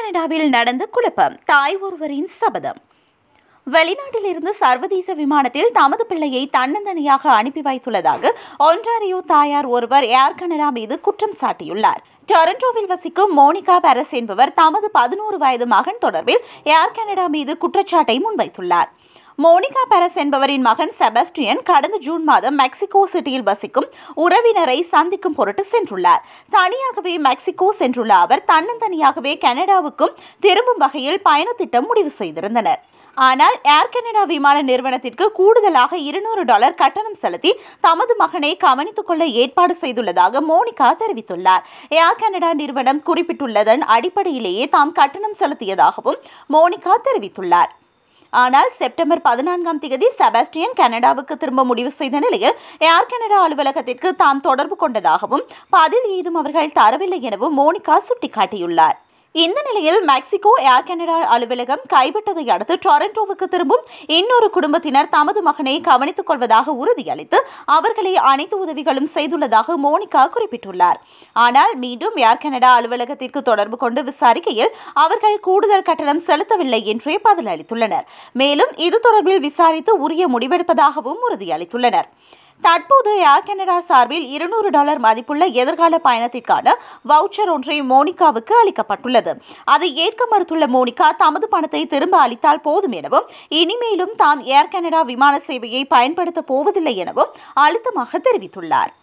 கனடாவில் நடந்த குழப்பம், தாய் ஒருவரின் சபதம். வெளிநாட்டிலிருந்து சர்வதேச விமானத்தில் தமது பிள்ளையை தன்னந்தனியாக அனுப்பி வைத்துள்ளதாக ஒன்டாரியோ தாயார் ஒருவர் ஏர் கனடா மீது குற்றம் சாட்டியுள்ளார். டொரண்டோவில் வசிக்கும் மோனிகா பாரஸ் என்பவர் தமது 11 வயது மகன் தொடர்பில் ஏர் கனடா மீது குற்றச்சாட்டை முன்வைத்துள்ளார். மோனிகா பாரஸ் என்பவரின் மகன் செபஸ்டியன் கடந்த ஜூன் மாதம் மெக்சிகோ சிட்டியில் வசிக்கும் உறவினரை சந்திக்கும் பொருட்டு சென்றுள்ளார். தனியாகவே மெக்சிகோ சென்றுள்ள அவர் தன்னந்தனியாகவே கனடாவுக்கும் திரும்பும் வகையில் பயணத்திட்டம் முடிவு செய்திருந்தனர். ஆனால் ஏர் கனடா விமான நிறுவனத்திற்கு கூடுதலாக $200 கட்டணம் செலுத்தி தமது மகனை கவனித்துக் கொள்ள ஏற்பாடு செய்துள்ளதாக மோனிகா தெரிவித்துள்ளார். ஏர் கனடா நிறுவனம் குறிப்பிட்டுள்ளதன் அடிப்படையிலேயே தாம் கட்டணம் செலுத்தியதாகவும் மோனிகா தெரிவித்துள்ளார். ஆனால் செப்டம்பர் 14ஆம் தேதி செபாஸ்டியன் கனடாவுக்கு திரும்ப முடிவு செய்த நிலையில் ஏர் கனடா அலுவலகத்திற்கு தாம் தொடர்பு கொண்டதாகவும் பதில் ஏதும் அவர்கள் தரவில்லை எனவும் மோனிகா சுட்டிக்காட்டியுள்ளார். இந்த நிலையில் மெக்சிகோ ஏர் கனடா அலுவலகம் கைவிட்டதை அடுத்து டொரண்டோவுக்கு திரும்பும் இன்னொரு குடும்பத்தினர் தமது மகனை கவனித்துக் கொள்வதாக உறுதியளித்து அவர்களை அனைத்து உதவிகளும் செய்துள்ளதாக மோனிகா குறிப்பிட்டுள்ளார். ஆனால் மீண்டும் ஏர் கனடா அலுவலகத்திற்கு தொடர்பு கொண்டு விசாரிக்கையில் அவர்கள் கூடுதல் கட்டணம் செலுத்தவில்லை என்றே பதிலளித்துள்ளனர். மேலும் இது தொடர்பில் விசாரித்து உரிய முடிவெடுப்பதாகவும் உறுதியளித்துள்ளனர். தற்போது ஏர் கனடா சார்பில் $200 மதிப்புள்ள எதிர்கால பயணத்திற்கான வவுச்சர் ஒன்றை மோனிகாவுக்கு அளிக்கப்பட்டுள்ளது. அதை ஏற்க மறுத்துள்ள மோனிகா தமது பணத்தை திரும்ப அளித்தால் போதும் எனவும் இனிமேலும் தாம் ஏர் கனடா விமான சேவையை பயன்படுத்த போவதில்லை எனவும் அழுத்தமாக தெரிவித்துள்ளார்.